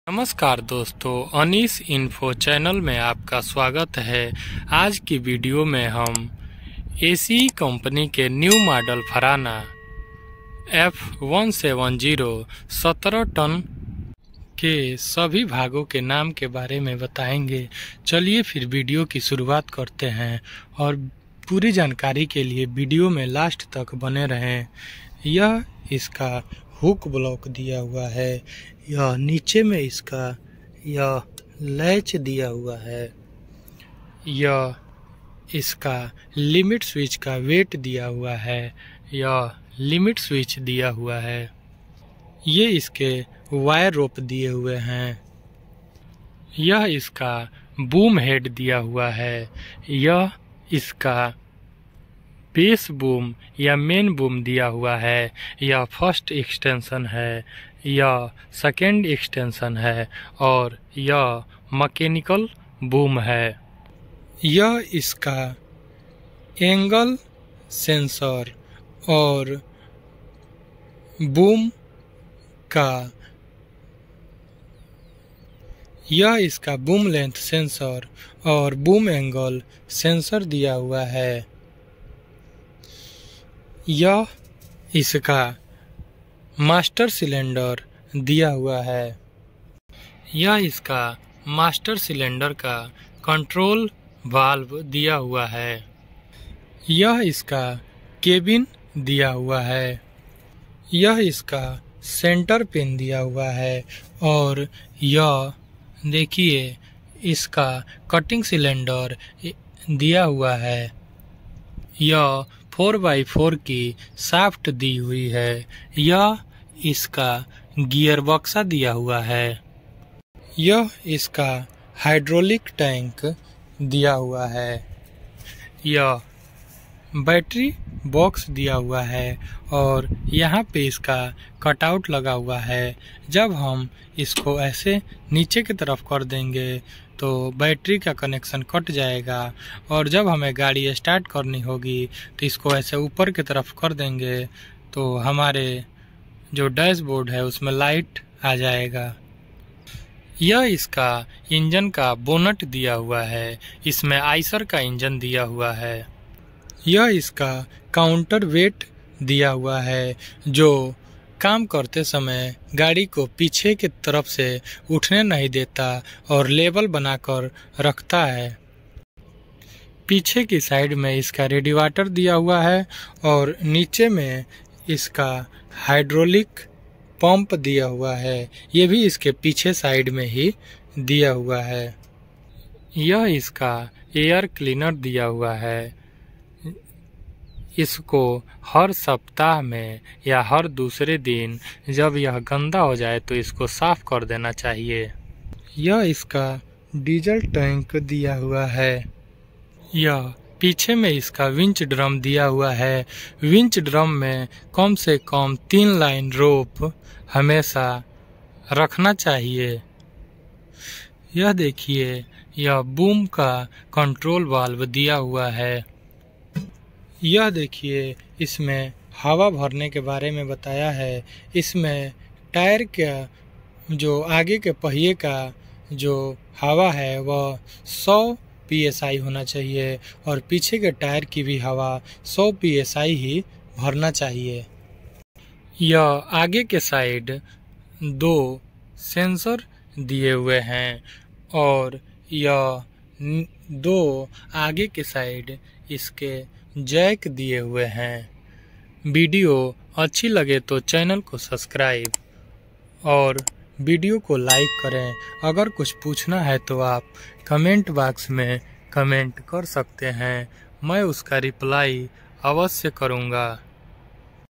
नमस्कार दोस्तों, Anees info channel में आपका स्वागत है। आज की वीडियो में हम एसी कंपनी के न्यू मॉडल फराना F170 17 टन के सभी भागों के नाम के बारे में बताएंगे। चलिए फिर वीडियो की शुरुआत करते हैं और पूरी जानकारी के लिए वीडियो में लास्ट तक बने रहें। यह इसका हुक ब्लॉक दिया हुआ है, यह नीचे में इसका यह लैच दिया हुआ है, यह इसका लिमिट स्विच का वेट दिया हुआ है, यह लिमिट स्विच दिया हुआ है, ये इसके वायर रोप दिए हुए हैं, यह इसका बूम हेड दिया हुआ है, यह इसका बेस बूम या मेन बूम दिया हुआ है, यह फर्स्ट एक्सटेंशन है, यह सेकेंड एक्सटेंशन है और यह मैकेनिकल बूम है। यह इसका एंगल सेंसर और बूम का यह इसका बूम लेंथ सेंसर और बूम एंगल सेंसर दिया हुआ है। यह इसका मास्टर सिलेंडर दिया हुआ है, यह इसका मास्टर सिलेंडर का कंट्रोल वाल्व दिया हुआ है, यह इसका केबिन दिया हुआ है, यह इसका सेंटर पिन दिया हुआ है और यह देखिए इसका कटिंग सिलेंडर दिया हुआ है। यह 4x4 की शाफ्ट दी हुई है, यह इसका गियर बक्सा दिया हुआ है, यह इसका हाइड्रोलिक टैंक दिया हुआ है, यह बैटरी बॉक्स दिया हुआ है और यहाँ पे इसका कटआउट लगा हुआ है। जब हम इसको ऐसे नीचे की तरफ कर देंगे तो बैटरी का कनेक्शन कट जाएगा और जब हमें गाड़ी स्टार्ट करनी होगी तो इसको ऐसे ऊपर की तरफ कर देंगे तो हमारे जो डैशबोर्ड है उसमें लाइट आ जाएगा। यह इसका इंजन का बोनट दिया हुआ है, इसमें आइसर का इंजन दिया हुआ है। यह इसका काउंटर वेट दिया हुआ है जो काम करते समय गाड़ी को पीछे की तरफ से उठने नहीं देता और लेवल बनाकर रखता है। पीछे की साइड में इसका रेडिएटर दिया हुआ है और नीचे में इसका हाइड्रोलिक पंप दिया हुआ है, ये भी इसके पीछे साइड में ही दिया हुआ है। यह इसका एयर क्लीनर दिया हुआ है, इसको हर सप्ताह में या हर दूसरे दिन जब यह गंदा हो जाए तो इसको साफ कर देना चाहिए। यह इसका डीजल टैंक दिया हुआ है, यह पीछे में इसका विंच ड्रम दिया हुआ है। विंच ड्रम में कम से कम 3 लाइन रोप हमेशा रखना चाहिए। यह देखिए यह बूम का कंट्रोल वाल्व दिया हुआ है। यह देखिए इसमें हवा भरने के बारे में बताया है। इसमें टायर का जो आगे के पहिए का जो हवा है वह 100 psi होना चाहिए और पीछे के टायर की भी हवा 100 psi ही भरना चाहिए। यह आगे के साइड 2 सेंसर दिए हुए हैं और यह 2 आगे के साइड इसके जैक दिए हुए हैं। वीडियो अच्छी लगे तो चैनल को सब्सक्राइब और वीडियो को लाइक करें। अगर कुछ पूछना है तो आप कमेंट बॉक्स में कमेंट कर सकते हैं, मैं उसका रिप्लाई अवश्य करूँगा।